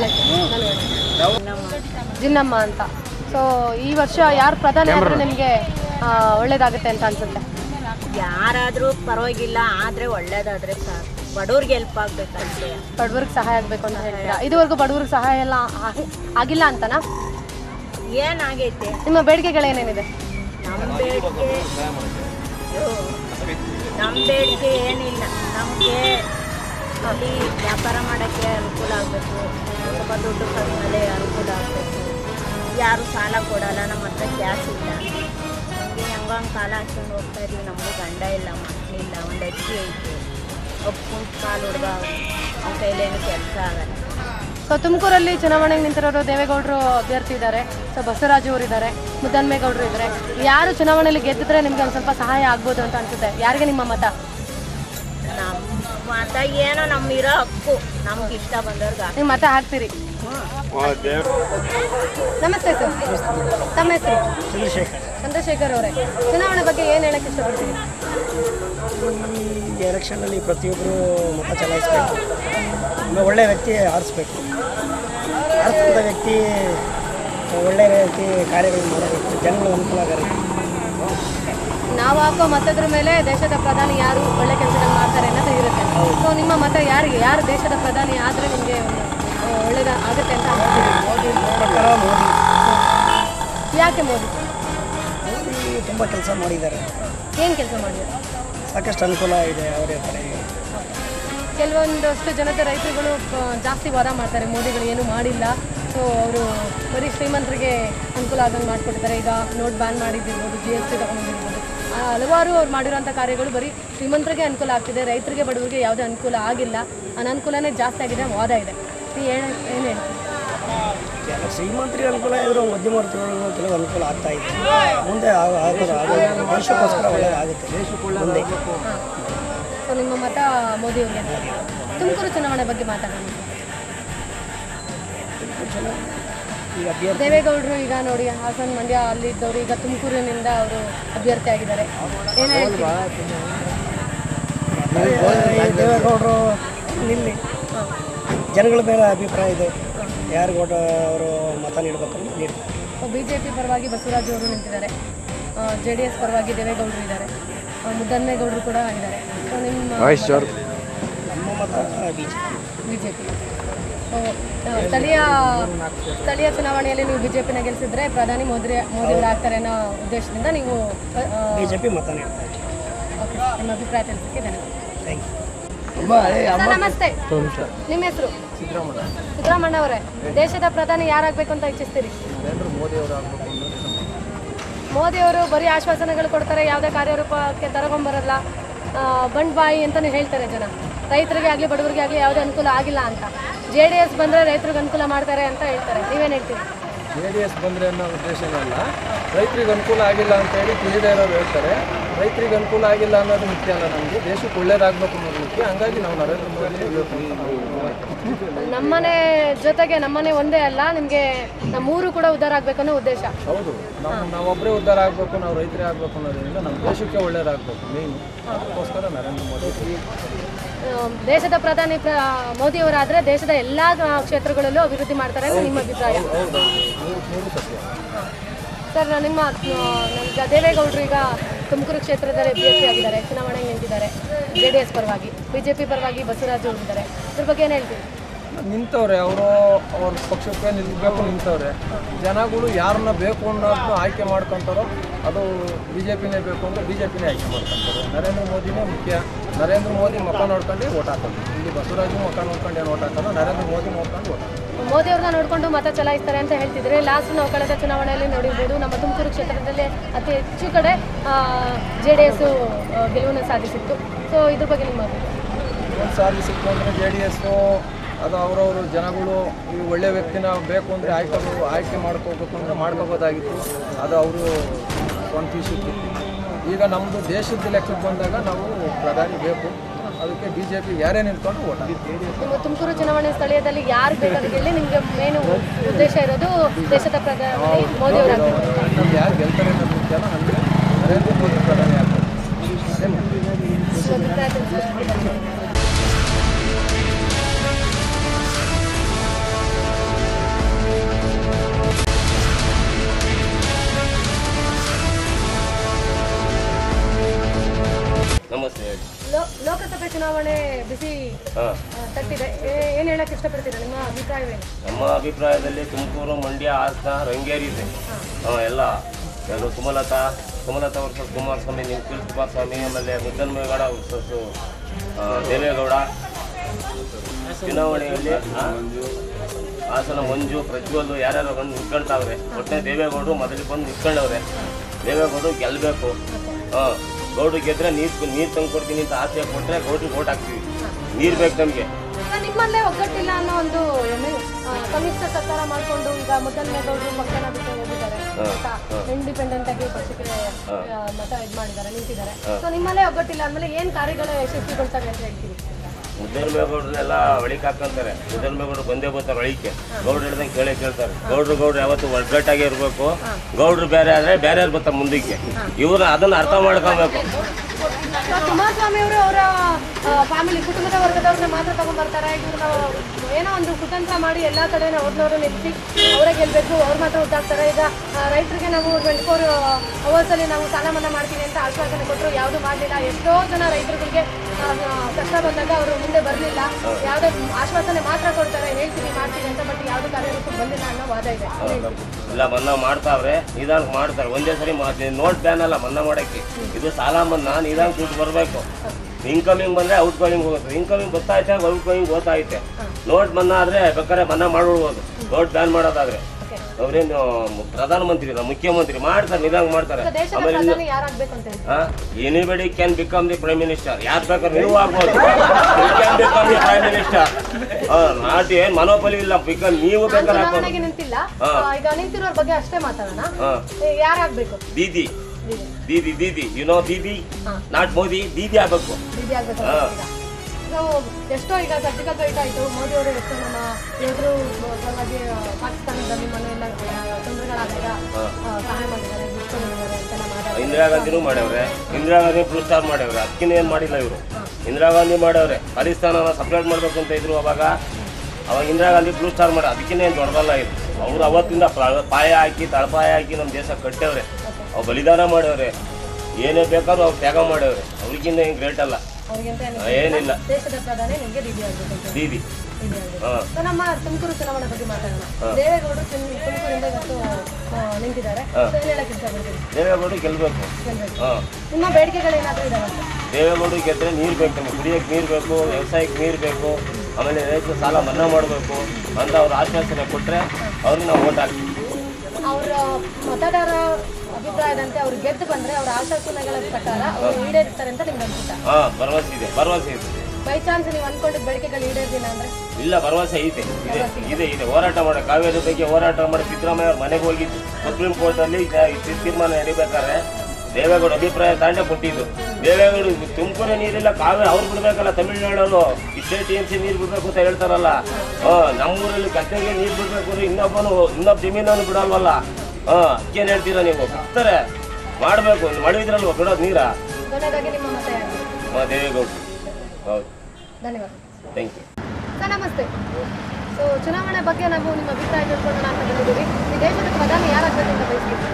ಜಿನ್ನಮ್ಮ ಅಂತ. ಸೊ ಈ ವರ್ಷ ಯಾರು ಪ್ರಧಾನಿ ಆದ್ರೆ ನಿಮಗೆ ಒಳ್ಳೇದಾಗುತ್ತೆ ಅಂತ ಅನ್ಸುತ್ತೆ? ಯಾರಾದರೂ ಪರವಾಗಿಲ್ಲ, ಆದರೆ ಒಳ್ಳೇದಾದರೆ ಸಾಕು. ಬಡವ್ರಿಗೆ ಹೆಲ್ಪ್ ಆಗಬೇಕಂತೆ. ಬಡವ್ರಿಗೆ ಸಹಾಯ ಆಗಬೇಕು ಅಂತ ಹೇಳ್ತೀರಾ? ಇದುವರೆಗೂ ಬಡವ್ರಿಗೆ ಸಹಾಯ ಎಲ್ಲ ಆಗಿಲ್ಲ ಅಂತನಾ? ಏನಾಗೈತೆ? ನಿಮ್ಮ ಬೇಡಿಕೆಗಳೇನೇನಿದೆ? ನಮ್ಮ ಬೇಡಿಕೆ ಏನಿಲ್ಲ. ನಮಗೆ ಅಲ್ಲಿ ವ್ಯಾಪಾರ ಮಾಡೋಕ್ಕೆ ಅನುಕೂಲ ಆಗಬೇಕು, ಸ್ವಲ್ಪ ದುಡ್ಡು ಖರ್ಚಲ್ಲಿ ಅನುಕೂಲ ಆಗಬೇಕು. ಯಾರು ಸಾಲ ಕೊಡಲ್ಲ, ನಮ್ಮ ಹತ್ರ ಕ್ಯಾಶ್ ಇಲ್ಲ. ನಮಗೆ ಹೆಂಗೋ ಹಂಗೆ ಕಾಲ ಹಾಕ್ಕೊಂಡು ಹೋಗ್ತಾ ಇದೀವಿ. ನಮಗೂ ಗಂಡ ಇಲ್ಲ, ಮಕ್ಕಳಿಲ್ಲ, ಒಂದು ಅಕ್ಕಿ ಐತೆ, ಒಪ್ಕೊಂಡು ಕಾಲು ಹುಡುಗ ಅವ್ನ ಕೈಲೇನು ಕೆಲಸ ಆಗಲ್ಲ. ಸೊ ತುಮಕೂರಲ್ಲಿ ಚುನಾವಣೆಗೆ ನಿಂತಿರೋರು ದೇವೇಗೌಡರು ಅಭ್ಯರ್ಥಿ ಇದ್ದಾರೆ, ಸೊ ಬಸವರಾಜು ಅವರು ಇದ್ದಾರೆ, ಮುದ್ದನ್ಮೇಗೌಡರು ಇದ್ದಾರೆ. ಯಾರು ಚುನಾವಣೆಯಲ್ಲಿ ಗೆದ್ದಿದ್ರೆ ನಿಮ್ಗೆ ಒಂದು ಸ್ವಲ್ಪ ಸಹಾಯ ಆಗ್ಬೋದು ಅಂತ ಅನ್ಸುತ್ತೆ? ಯಾರಿಗೆ ನಿಮ್ಮ ಮತ? ನಮ್ಮ ಮತ ಏನೋ ನಮ್ಮಿರೋ ಹಕ್ಕು, ನಮ್ಗೆ ಇಷ್ಟ ಬಂದವ್ರಿಗೆ ನೀವು ಮತ ಹಾಕ್ತೀರಿ? ನಮಸ್ತೆ ಸರ್, ತಮ್ಮ ಹೆಸರು? ಚಂದ್ರಶೇಖರ್ ಅವರೇ, ಚುನಾವಣೆ ಬಗ್ಗೆ ಏನು ಹೇಳಕ್ಕೆ ಇಷ್ಟಪಡ್ತೀರಿ? ಈ ಎಲೆಕ್ಷನ್ನಲ್ಲಿ ಪ್ರತಿಯೊಬ್ಬರು ಮತ ಚಲಾಯಿಸಬೇಕು, ಒಳ್ಳೆಯ ವ್ಯಕ್ತಿ ಆರಿಸ್ಬೇಕು. ಆರಿಸಿದ ವ್ಯಕ್ತಿ ಒಳ್ಳೆಯ ರೀತಿ ಕಾರ್ಯಗಳನ್ನು ಮಾಡಬೇಕು, ಜನಗಳು ಅನುಕೂಲ ಆಗಬೇಕು. ನಾವು ಹಾಕೋ ಮತದ್ರ ಮೇಲೆ ದೇಶದ ಪ್ರಧಾನಿ ಯಾರು ಒಳ್ಳೆ ಕೆಲಸಗಳು ಮಾಡ್ತಾರೆ ಅನ್ನೋದು ಇರುತ್ತೆ. ಸೊ ನಿಮ್ಮ ಮತ ಯಾರಿಗೆ? ಯಾರು ದೇಶದ ಪ್ರಧಾನಿ ಆದರೆ ನಿಮಗೆ ಒಳ್ಳೇದ ಆಗುತ್ತೆ ಅಂತ ಅನ್ಸ್ತೀರಿ? ಪ್ರಕಾರ ಮೋದಿ. ಯಾಕೆ ಮೋದಿ? ಮೋದಿ ತುಂಬ ಕೆಲಸ ಮಾಡಿದ್ದಾರೆ, ಏನು ಕೆಲಸ ಮಾಡಿದ್ದಾರೆ? ಸಾಕಷ್ಟು ಅನುಕೂಲ ಇದೆ ಅವರೇ ಕಡೆ. ಕೆಲವೊಂದಷ್ಟು ಜನದ ರೈತರುಗಳು ಜಾಸ್ತಿ ವಾದ ಮಾಡ್ತಾರೆ, ಮೋದಿಗಳು ಏನೂ ಮಾಡಿಲ್ಲ, ಸೊ ಅವರು ಬರೀ ಶ್ರೀಮಂತರಿಗೆ ಅನುಕೂಲ ಆದಂಗೆ ಮಾಡಿಕೊಟ್ಟಿದ್ದಾರೆ. ಈಗ ನೋಟ್ ಬ್ಯಾನ್ ಮಾಡಿದ್ದಿರ್ಬೋದು, GST ತಗೊಂಡಿರ್ಬೋದು, ಹಲವಾರು ಅವ್ರು ಮಾಡಿರೋಂಥ ಕಾರ್ಯಗಳು ಬರೀ ಶ್ರೀಮಂತರಿಗೆ ಅನುಕೂಲ ಆಗ್ತಿದೆ, ರೈತರಿಗೆ ಬಡವರಿಗೆ ಯಾವುದೇ ಅನುಕೂಲ ಆಗಿಲ್ಲ, ಅನನುಕೂಲನೇ ಜಾಸ್ತಿ ಆಗಿದೆ, ವಾದ ಇದೆ. ಏನು ಹೇಳ್ತೀವಿ? ಶ್ರೀಮಂತರಿಗೆ ಅನುಕೂಲ ಇದ್ದರೂ ಮಧ್ಯಮ ವರ್ಗಗಳು ಕೆಲವು ಅನುಕೂಲ ಆಗ್ತಾ ಇದೆ. ಮುಂದೆ ದೇಶಕ್ಕೋಸ್ಕರ ಒಳ್ಳೆಯದಾಗುತ್ತೆ ಮುಂದೆ. ಸೊ ನಿಮ್ಮ ಮತ ಮೋದಿಯವರಿಗೆ. ತುಮಕೂರು ಚುನಾವಣೆ ಬಗ್ಗೆ ಮಾತಾಡೋಣ. ದೇವೇಗೌಡರು ಈಗ ನೋಡಿ ಹಾಸನ, ಮಂಡ್ಯ ಅಲ್ಲಿದ್ದವರು ಈಗ ತುಮಕೂರಿನಿಂದ ಅವರು ಅಭ್ಯರ್ಥಿ ಆಗಿದ್ದಾರೆ. ಏನು ಹೇಳ್ತೀವಿ? ದೇವೇಗೌಡರು ನಿಲ್ಲಿ ಜನಗಳ ಮೇಲೆ ಅಭಿಪ್ರಾಯ ಇದೆ, ಯಾರಿಗೂ ಅವರು ಮತ ನೀಡಬೇಕಂತ ನೀಡ್ತಾರೆ. BJP ಪರವಾಗಿ ಬಸವರಾಜು ಅವರು ನಿಂತಿದ್ದಾರೆ, JDS ಪರವಾಗಿ ದೇವೇಗೌಡರು ಇದ್ದಾರೆ, ಮುದ್ದನ್ಮೇಗೌಡರು ಕೂಡ ಇದ್ದಾರೆ. ಸೊ ನಮ್ಮ ಮತ BJP. ಸ್ಥಳೀಯ ಚುನಾವಣೆಯಲ್ಲಿ ನೀವು BJPನ ಗೆಲ್ಲಿಸಿದ್ರೆ ಪ್ರಧಾನಿ ಮೋದಿಯವರು ಆಗ್ತಾರೆ ಅನ್ನೋ ಉದ್ದೇಶದಿಂದ ನೀವು BJP ಮತ ನೀಡ್ತಾರೆ. ಓಕೆ, ನಿಮ್ಮ ಅಭಿಪ್ರಾಯ ತಿಳಿಸೋಕ್ಕೆ ಧನ್ಯವಾದ. Thank you. ಸರ್ ನಮಸ್ತೆ, ನಿಮ್ಮ ಹೆಸರು? ಸಿದ್ದರಾಮಣ್ಣ ಅವರೇ, ದೇಶದ ಪ್ರಧಾನಿ ಯಾರಾಗಬೇಕು ಅಂತ ಇಚ್ಛಿಸ್ತೀರಿ? ಮೋದಿ ಅವರು ಬರೀ ಆಶ್ವಾಸನೆಗಳು ಕೊಡ್ತಾರೆ, ಯಾವುದೇ ಕಾರ್ಯರೂಪಕ್ಕೆ ತರಗೊಂಬರಲ್ಲ, ಬಂಡ್ಬಾಯಿ ಅಂತಲೇ ಹೇಳ್ತಾರೆ ಜನ. ರೈತರಿಗೆ ಆಗಲಿ ಬಡವರಿಗೆ ಆಗಲಿ ಯಾವುದೇ ಅನುಕೂಲ ಆಗಿಲ್ಲ ಅಂತ. JDS ಬಂದರೆ ರೈತರಿಗೆ ಅನುಕೂಲ ಮಾಡ್ತಾರೆ ಅಂತ ಹೇಳ್ತಾರೆ, ನೀವೇನು ಹೇಳ್ತೀರಿ? JDS ಬಂದರೆ ಅನ್ನೋ ಉದ್ದೇಶನೇ ಅಲ್ಲ, ರೈತರಿಗೆ ಅನುಕೂಲ ಆಗಿಲ್ಲ ಅಂತೇಳಿ ತಿಳಿದೇ ಇರೋರು ಹೇಳ್ತಾರೆ. ರೈತರಿಗೆ ಅನುಕೂಲ ಆಗಿಲ್ಲ ಅನ್ನೋದು ಮುಖ್ಯ ಅಲ್ಲ, ನಮಗೆ ದೇಶಕ್ಕೆ ಒಳ್ಳೇದಾಗಬೇಕು ಅನ್ನೋದು ಮುಖ್ಯ. ಹಂಗಾಗಿ ನಾವು ನರೇಂದ್ರ ಮೋದಿ ನಮ್ಮನೆ ಜೊತೆಗೆ ನಮ್ಮನೆ ಒಂದೇ ಅಲ್ಲ, ನಿಮಗೆ ನಮ್ಮೂರು ಕೂಡ ಉದ್ಧಾರ ಆಗಬೇಕು ಅನ್ನೋ ಉದ್ದೇಶ. ಹೌದು, ನಾವೊಬ್ಬರೇ ಉದ್ಧಾರ ಆಗಬೇಕು, ನಾವು ರೈತರೇ ಆಗಬೇಕು ಅನ್ನೋದ್ರಿಂದ ನಮ್ಮ ದೇಶಕ್ಕೆ ಒಳ್ಳೇದಾಗಬೇಕು ಮೇಯ್ನು. ಅದಕ್ಕೋಸ್ಕರ ನರೇಂದ್ರ ಮೋದಿ. ದೇಶದ ಪ್ರಧಾನಿ ಮೋದಿಯವರಾದರೆ ದೇಶದ ಎಲ್ಲ ಕ್ಷೇತ್ರಗಳಲ್ಲೂ ಅಭಿವೃದ್ಧಿ ಮಾಡ್ತಾರೆ ಅಂತ ನಿಮ್ಮ ಅಭಿಪ್ರಾಯ? ಹೌದು, ಸತ್ಯ. ಸರ್, ನಿಮ್ಮ ದೇವೇಗೌಡರು ಈಗ ತುಮಕೂರು ಕ್ಷೇತ್ರದಲ್ಲಿ ಅಭ್ಯರ್ಥಿ ಆಗಿದ್ದಾರೆ, ಚುನಾವಣೆಗೆ ನಿಂತಿದ್ದಾರೆ, JDS ಪರವಾಗಿ, BJP ಪರವಾಗಿ ಬಸವರಾಜು ಅವರಿದ್ದಾರೆ. ಇದ್ರ ಬಗ್ಗೆ ಏನು ಹೇಳ್ತೀವಿ? ನಿಂತವ್ರೆ, ಅವ್ರ ಪಕ್ಷಕ್ಕೆ ನಿಂತವ್ರೆ. ಜನಗಳು ಯಾರನ್ನ ಬೇಕು ಅನ್ನೋದನ್ನ ಆಯ್ಕೆ ಮಾಡ್ಕೊತಾರೋ ಅದು BJPನೇ ಬೇಕು ಅಂದರೆ BJPನೇ ಆಯ್ಕೆ ಮಾಡ್ಕೊತಾರೆ. ನರೇಂದ್ರ ಮೋದಿನೇ ಮುಖ್ಯ. ನರೇಂದ್ರ ಮೋದಿ ಮುಖ ನೋಡ್ಕೊಂಡು ಓಟ್ ಹಾಕೋದು. ಇಲ್ಲಿ ಬಸವರಾಜು ಮುಖ ನೋಡ್ಕೊಂಡು ಏನು ಓಟ್ ಹಾಕೋದು, ನರೇಂದ್ರ ಮೋದಿ ನೋಡ್ಕೊಂಡು ಓಟ್ ಹಾಕೋದು. ಮೋದಿಯವ್ರನ್ನ ನೋಡಿಕೊಂಡು ಮತ ಚಲಾಯಿಸ್ತಾರೆ ಅಂತ ಹೇಳ್ತಿದ್ರೆ, ಲಾಸ್ಟ್ ನಾವು ಕಳೆದ ಚುನಾವಣೆಯಲ್ಲಿ ನೋಡಿರ್ಬೋದು, ನಮ್ಮ ತುಮಕೂರು ಕ್ಷೇತ್ರದಲ್ಲಿ ಅತಿ ಹೆಚ್ಚು ಕಡೆ JDS ಗೆಲುವನ್ನು ಸಾಧಿಸಿತ್ತು. ಸೊ ಇದ್ರ ಬಗ್ಗೆ ನಿಮ್ಮ ಸಾಧಿಸಿತ್ತು ಅಂದರೆ JDS ಅದು ಅವರವರು ಜನಗಳು ಈ ಒಳ್ಳೆ ವ್ಯಕ್ತಿನ ಬೇಕು ಅಂದರೆ ಆಯ್ಕೆ ಮಾಡ್ಕೋಬೇಕು ಅಂದರೆ ಮಾಡ್ಕೋಬೋದಾಗಿತ್ತು. ಅದು ಅವರು ಸ್ವಂತ ಇಶ್ಯೂತ್ತು. ಈಗ ನಮ್ಮದು ದೇಶದ ಲೆಕ್ಕಕ್ಕೆ ಬಂದಾಗ ನಾವು ಪ್ರಧಾನಿ ಬೇಕು, ಅದಕ್ಕೆ BJP ಯಾರೇ ನಿಂತ್ಕೊಂಡು ಓಟ್ ಹಾಕ್ತೀವಿ. ನಿಮ್ಮ ತುಮಕೂರು ಚುನಾವಣೆ ಸ್ಥಳೀಯದಲ್ಲಿ ಯಾರು ಬೇಕಾದ್ರೆ ನಿಮಗೆ ಮೇನು ಉದ್ದೇಶ ಇರೋದು ದೇಶದ ಪ್ರಧಾನಿ ಮೋದಿಯವರಾಗಬೇಕು. ನಮ್ಗೆ ಯಾರು ಗೆಲ್ತಾರೆ ಅನ್ನೋದು ಮುಖ್ಯ ಅಲ್ಲ, ನಮಗೆ ನರೇಂದ್ರ ಮೋದಿ ಪ್ರಧಾನಿ ಆಗ್ಬೇಕು. ನಮಸ್ತೆ. ಲೋಕಸಭೆ ಚುನಾವಣೆ ಬಿಸಿ ತಟ್ಟಿದೆ, ಏನು ಹೇಳಕ್ಕೆ ಇಷ್ಟಪಡ್ತೀರಾ? ನಿಮ್ಮ ಅಭಿಪ್ರಾಯವೇನು? ನಮ್ಮ ಅಭಿಪ್ರಾಯದಲ್ಲಿ ತುಮಕೂರು, ಮಂಡ್ಯ, ಹಾಸನ ರಂಗೇರಿ ಇದೆ. ಎಲ್ಲ ಸುಮಲತಾ ವರ್ಸಸ್ ಕುಮಾರಸ್ವಾಮಿ, ನಿಖಿಲ್ ಕುಮಾರಸ್ವಾಮಿ, ಆಮೇಲೆ ಮುದ್ದನ್ಮೇಗೌಡ ವರ್ಸಸ್ ದೇವೇಗೌಡ. ಚುನಾವಣೆಯಲ್ಲಿ ಹಾಸನ ಮಂಜು, ಪ್ರಜ್ವಲ್ ಯಾರ್ಯಾರು ಬಂದು ನಿಂತ್ಕೊಳ್ತಾವ್ರೆ. ಒಟ್ಟೆ ದೇವೇಗೌಡರು ಮೊದಲಿಗೆ ಬಂದು ನಿಂತ್ಕೊಂಡವ್ರೆ. ದೇವೇಗೌಡರು ಗೆಲ್ಲಬೇಕು. ಹಾಂ, ಗೌಡ್ರು ಗೆದ್ರೆ ನೀರು ತಂದು ಕೊಡ್ತೀನಿ ಅಂತ ಆಸೆ ಕೊಟ್ಟರೆ ಗೌಡ್ರಿಗೆ ಓಟ್ ಹಾಕ್ತೀವಿ. ನೀರು ಬೇಕು ನಮಗೆ. ನಿಮ್ಮಲ್ಲೇ ಒಗ್ಗಟ್ಟಿಲ್ಲ ಅನ್ನೋ ಒಂದು ಸಮ್ಮಿಶ್ರ ಸರ್ಕಾರ ಮಾಡಿಕೊಂಡು ಈಗ ಮುದ್ದನ್ಮೇಗೌಡರು ಪಕ್ಷನ ಬಿಟ್ಟು ಹೋಗಿದ್ದಾರೆ, ಇಂಡಿಪೆಂಡೆಂಟ್ ಆಗಿ ಪಕ್ಷಕ್ಕೆ ಮತ ಇದು ಮಾಡಿದ್ದಾರೆ, ನಿಂತಿದ್ದಾರೆ. ಸೊ ನಿಮ್ಮಲ್ಲೇ ಒಗ್ಗಟ್ಟಿಲ್ಲ ಅಂದ್ಮೇಲೆ ಏನ್ ಕಾರ್ಯಗಳು ಯಶಸ್ವಿಗೊಳ್ತವೆ ಅಂತ ಹೇಳ್ತೀವಿ? ಮುದ್ದನ್ಮೇಗೌಡ್ರನ್ನೆಲ್ಲ ಒಳಿಕೆ ಹಾಕಂತಾರೆ. ಮುದ್ದನ್ಮೇಗೌಡರು ಬಂದೇ ಬರ್ತಾರೆ ಒಳಿಕೆ. ಗೌಡ್ರು ಹೇಳ್ದಂಗೆ ಕೇಳ್ತಾರೆ. ಗೌಡ್ರು ಯಾವತ್ತು ಒಗ್ಗಟ್ಟಾಗಿ ಇರಬೇಕು. ಗೌಡ್ರು ಬೇರೆ ಆದರೆ ಬೇರೆಯವ್ರು ಬರ್ತಾರೆ ಮುಂದಕ್ಕೆ. ಇವ್ರು ಅದನ್ನು ಅರ್ಥ ಮಾಡ್ಕೊಬೇಕು. ಕುಮಾರಸ್ವಾಮಿ ಅವರು ಅವರ ಫ್ಯಾಮಿಲಿ ಕುಟುಂಬದ ವರ್ಗದವ್ರನ್ನ ಮಾತ್ರ ತಗೊಂಡ್ಬರ್ತಾರೆ. ಇವ್ರನ್ನ ಏನೋ ಒಂದು ಕುತಂತ್ರ ಮಾಡಿ ಎಲ್ಲ ಕಡೆ ಅವ್ರನ್ನವರು ನಿಲ್ಲಿಸಿ ಅವರೇ ಗೆಲ್ಲಬೇಕು, ಅವ್ರು ಮಾತ್ರ ಉದ್ದಾಗ್ತಾರೆ. ಈಗ ರೈತರಿಗೆ ನಾವು 24 ಅವರ್ಸಲ್ಲಿ ನಾವು ಸಾಲ ಮನ್ನಾ ಮಾಡ್ತೀವಿ ಅಂತ ಆಶ್ವಾಸನೆ ಕೊಟ್ಟರು, ಯಾವುದು ಮಾಡಲಿಲ್ಲ. ಎಷ್ಟೋ ಜನ ರೈತರುಗಳಿಗೆ ಕಷ್ಟ ಬಂದಾಗ ಅವರು ಮುಂದೆ ಬರಲಿಲ್ಲ. ಯಾವುದೇ ಆಶ್ವಾಸನೆ ಮಾತ್ರ ಕೊಡ್ತಾರೆ, ಹೇಳ್ತೀವಿ ಮಾಡ್ತೀವಿ ಅಂತ, ಬಟ್ ಯಾವುದು ಕಾರ್ಯರೂಪಕ್ಕೆ ಬಂದಿಲ್ಲ ಅನ್ನೋ ವಾದ ಇದೆ. ಇಲ್ಲ, ಮನ್ನಾ ಮಾಡ್ತಾವ್ರೆ, ನಿಧಾನಕ್ಕೆ ಮಾಡ್ತಾರೆ. ಒಂದೇ ಸರಿ ನೋಟ್ ಬ್ಯಾನ್ ಅಲ್ಲ ಮನ್ನಾ ಮಾಡೋಕ್ಕೆ. ಇದು ಸಾಲ ಮನ್ನಾ ನಿಧಾನಕ್ಕೆ ದುಡ್ಡು ಬರಬೇಕು. ಇನ್ಕಮಿಂಗ್ ಬಂದರೆ ಔಟ್ ಗೋಯಿಂಗ್ ಹೋಗುತ್ತೆ. ಇನ್ಕಮಿಂಗ್ ಗೊತ್ತಾಯ್ತೆ, ಔಟ್ ಗೋಯಿಂಗ್ ಗೊತ್ತಾಯ್ತೆ. ನೋಟ್ ಮನ್ನಾ ಆದರೆ ಬೇಕಾದ್ರೆ ಮನ್ನಾ ಮಾಡ್ಬಿಡ್ಬೋದು. ನೋಟ್ ಬ್ಯಾನ್ ಮಾಡೋದಾದ್ರೆ ಅವ್ರೇನು ಪ್ರಧಾನಮಂತ್ರಿ ಇಲ್ಲ, ಮುಖ್ಯಮಂತ್ರಿ ಮಾಡ್ತಾರೆ, ನಿಧಾನ ಮಾಡ್ತಾರೆ. ಆಮೇಲೆ anybody can become the prime minister. ಯಾರು ಬೇಕಾದ್ರೆ ನೀವು ಆಗ್ಬೋದು. Can become the prime minister. Not ಏನ್ ಮನೋಬಲಿ ಇಲ್ಲ, ಬಿಕಮ್ ನೀವು ಬೇಕಾದ್ರೆ ನಿಂತಿಲ್ಲ. ಈಗ ನಿಂತಿರೋರ ಬಗ್ಗೆ ಅಷ್ಟೇ ಮಾತಾಡೋಣ. ಯಾರಾಗಬೇಕು? Didi Didi Didi you know Didi, not Modi. Didi ಆಗಬೇಕು. ಎಷ್ಟೋ ಈಗ ಸರ್ಜಿಕಲ್ ಫೈಟ್ ಆಯಿತು. ಮೋದಿ ಅವರು ಎಷ್ಟು ನಮ್ಮ ಯೋಧರು ಸಲುವಾಗಿ ಪಾಕಿಸ್ತಾನದಲ್ಲಿ ಮನೆಯೆಲ್ಲ ತೊಂದರೆಗಳಾದಾಗ ಸಹಾಯ ಮಾಡಿದ್ದಾರೆ, ಅಂತೆಲ್ಲ ಇಂದಿರಾ ಗಾಂಧಿನೂ ಮಾಡ್ಯವ್ರೆ. ಇಂದಿರಾ ಗಾಂಧಿ ಫುಲ್ ಸ್ಟಾರ್ ಮಾಡ್ಯವ್ರೆ. ಅದಕ್ಕಿಂತ ಏನು ಮಾಡಿಲ್ಲ ಇವರು. ಇಂದಿರಾ ಗಾಂಧಿ ಮಾಡ್ಯವ್ರೆ. ಪಾಕಿಸ್ತಾನ ಸಪ್ರೇಟ್ ಮಾಡಬೇಕು ಅಂತ ಇದ್ರು ಅವಾಗ ಇಂದಿರಾ ಗಾಂಧಿ ಫುಲ್ ಸ್ಟಾರ್ ಮಾಡಿ. ಅದಕ್ಕಿಂತ ಏನು ದೊಡ್ಡದಲ್ಲ ಇದು. ಅವರು ಅವತ್ತಿಂದ ಪಾಯ ಹಾಕಿ ತಳಪಾಯ ಹಾಕಿ ನಮ್ಮ ದೇಶ ಕಟ್ಟವ್ರೆ. ಅವ್ರು ಬಲಿದಾನ ಮಾಡ್ಯವ್ರೆ. ಏನೇ ಬೇಕಾದ್ರೂ ಅವ್ರು ತ್ಯಾಗ ಮಾಡ್ಯವ್ರೆ. ಅವ್ರಿಗಿಂತ ಏನು ಗ್ರೇಟ್ ಅಲ್ಲ, ಏನಿಲ್ಲ. ದೀದಿ. ನಮ್ಮ ತುಮಕೂರು ಚುನಾವಣೆ ಬಗ್ಗೆ ಮಾತಾಡೋಣ. ದೇವೇಗೌಡರು ತುಮಕೂರಿಂದ ಇವತ್ತು ನಿಂತಿದ್ದಾರೆ. ದೇವೇಗೌಡರು ಗೆಲ್ಬೇಕು. ನಿಮ್ಮ ಬೇಡಿಕೆಗಳೇನಾದ್ರೂ ಇದಾವೆ? ದೇವೇಗೌಡರು ಗೆದ್ರೆ ನೀರು ಬೇಕು, ನಮಗೆ ಕುಡಿಯೋಕೆ ನೀರು ಬೇಕು, ವ್ಯವಸಾಯಕ್ಕೆ ನೀರು ಬೇಕು, ಆಮೇಲೆ ರೈತರ ಸಾಲ ಮನ್ನಾ ಮಾಡಬೇಕು ಅಂತ ಅವ್ರು ಆಶ್ವಾಸನೆ ಕೊಟ್ಟರೆ ಅವ್ರಿಗೆ ನಾವು ಓಟ್ ಹಾಕ್ತೀವಿ. ಅವರ ಮತದಾರ ಅಭಿಪ್ರಾಯದಂತೆ ಅವ್ರು ಗೆದ್ದು ಬಂದ್ರೆ ಅವ್ರ ಆಶ್ವಾಸನೆಗಳ ಪ್ರಕಾರ ಅವರು ಈಡೇರಿಸ್ತಾರೆ ಅಂತ ನಿಮ್ಗೆ ಅನ್ಸುತ್ತಾ? ಭರವಸೆ ಇದೆ, ಭರವಸೆ ಇದೆ. ಬೈ ಚಾನ್ಸ್ ನೀವು ಅನ್ಕೊಂಡಿದ್ದ ಬೇಡಿಕೆಗಳು ಈಡೇರಿಸಿಲ್ಲ ಅಂದ್ರೆ? ಇಲ್ಲ, ಭರವಸೆ ಇದೆ, ಇದೆ ಇದೆ. ಹೋರಾಟ ಮಾಡಿ ಕಾವೇರಿ ಬಗ್ಗೆ ಹೋರಾಟ ಮಾಡಿ ಸಿದ್ದರಾಮಯ್ಯ ಅವ್ರ ಮನೆಗೆ ಹೋಗಿ ಸುಪ್ರೀಂ ಕೋರ್ಟಲ್ಲಿ ತೀರ್ಮಾನ ನಡಿಬೇಕಾದ್ರೆ ದೇವೇಗೌಡ ಅಭಿಪ್ರಾಯ ತಾಂಡೆ ಕೊಟ್ಟಿದ್ದು. ದೇವೇಗೌಡ ತುಮಕೂರೇ ನೀರಿಲ್ಲ, ಕಾವೇರಿ ಅವ್ರು ಬಿಡ್ಬೇಕಲ್ಲ. ತಮಿಳುನಾಡಲ್ಲಿ ಇಷ್ಟೇ TMC ನೀರು ಬಿಡಬೇಕು ಅಂತ ಹೇಳ್ತಾರಲ್ಲ. ನಮ್ಮೂರಲ್ಲಿ ಗದ್ದೆಗೆ ನೀರು ಬಿಡಬೇಕು ಅಂದ್ರೆ ಇನ್ನೊಬ್ಬ ಜಮೀನನ್ನು ಬಿಡಲ್ವಲ್ಲ. ಏನು ಹೇಳ್ತೀರಾ ನೀವು? ಬಿಡ್ತಾರೆ, ಮಾಡಬೇಕು. ಮಾಡಿದ್ರಲ್ವ ಬಿಡೋದು ನೀರ? ದೇವೇಗೌಡ. ಹೌದು, ಧನ್ಯವಾದ. Thank you sir. ನಮಸ್ತೆ. ಸೊ ಚುನಾವಣೆ ಬಗ್ಗೆ ನಾವು ನಿಮ್ಮ ಅಭಿಪ್ರಾಯ ತಿಳ್ಕೊಳ್ಳೋಣ ಅಂತ ಬಂದಿದ್ದೀವಿ. ಈ ದೇಶದ ಪ್ರಧಾನಿ ಯಾರಾಗಬೇಕು ಅಂತ ಬಯಸ್ತೀವಿ?